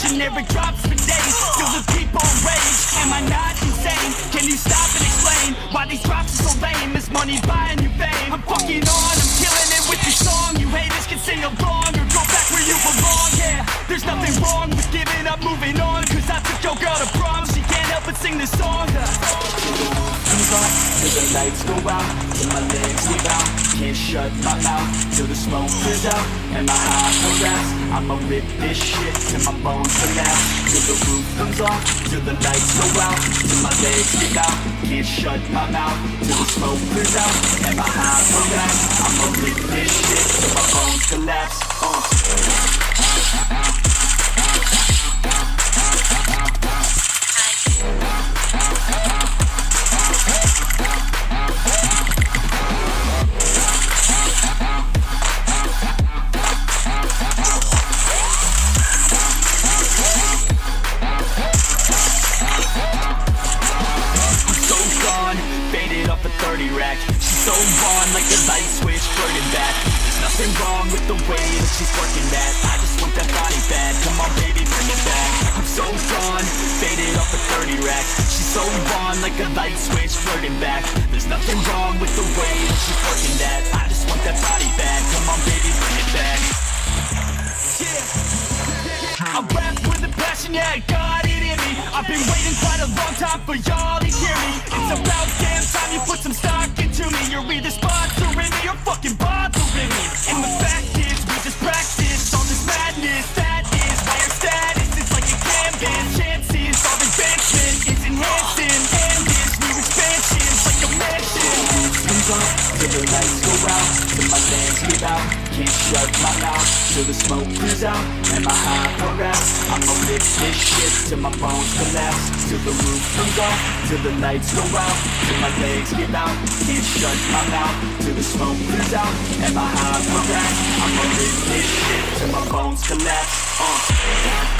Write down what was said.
Generic drops for days, still the people rage. Am I not insane? Can you stop and explain why these drops are so lame? Is money buying you fame? I'm fucking on, I'm killing it with this song. You haters can sing along or go back where you belong. Yeah, there's nothing wrong with giving up, moving on. Cause I took your girl to prom, she can't help but sing this song. Till the lights go out, till my legs give out. Can't shut my mouth, till the smoke clears out. And my heart harass, I'ma rip this shit till my bones collapse. Till the roof comes off, till the lights go out. Till my legs give out, can't shut my mouth. Till the smoke clears out, and my heart harass. I'ma rip this shit till my bones collapse. She's so gone like a light switch, flirting back. There's nothing wrong with the way that she's working that. I just want that body bad, come on baby, bring it back. I'm so gone, faded off a 30 rack. She's so gone like a light switch, flirting back. There's nothing wrong with the way that she's working that. I just want that body bad, come on baby, bring it back. Yeah, I rap with a passion, yeah, I got it in me. I've been waiting quite a long time for y'all to hear me. It's about damn time you put some stock into me. You're either sponsoring me or fucking bothering me. And the fact is, we just practice all this madness. That is why our status is like a canvas. Chances our advancement is enhancing. And this new expansion's like a mansion. Comes up till the lights go out, till my legs give out. Can't shut my mouth till the smoke clears out. And my heart harass, I'ma rip this shit till my bones collapse. Till the roof comes off, till the lights go out. Till my legs give out, can't shut my mouth. Till the smoke clears out, and my heart harass. I'ma rip this shit till my bones collapse.